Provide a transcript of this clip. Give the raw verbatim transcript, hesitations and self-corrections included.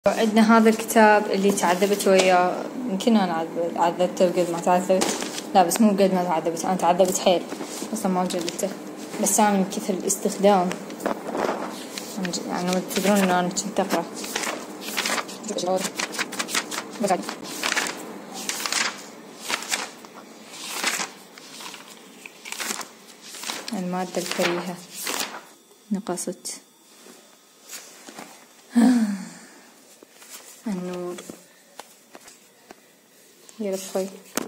عندنا هذا الكتاب اللي تعذبت وياه. يمكن أنا عذبته بقد ما تعذبت، لا بس مو بقد ما تعذبت، أنا تعذبت حيل أصلا ما جلدته، بس أنا من كثر الاستخدام يعني ما تدرون إنه أنا كنت أقرأ. المادة الكريهة نقصت النور يا رب خوي.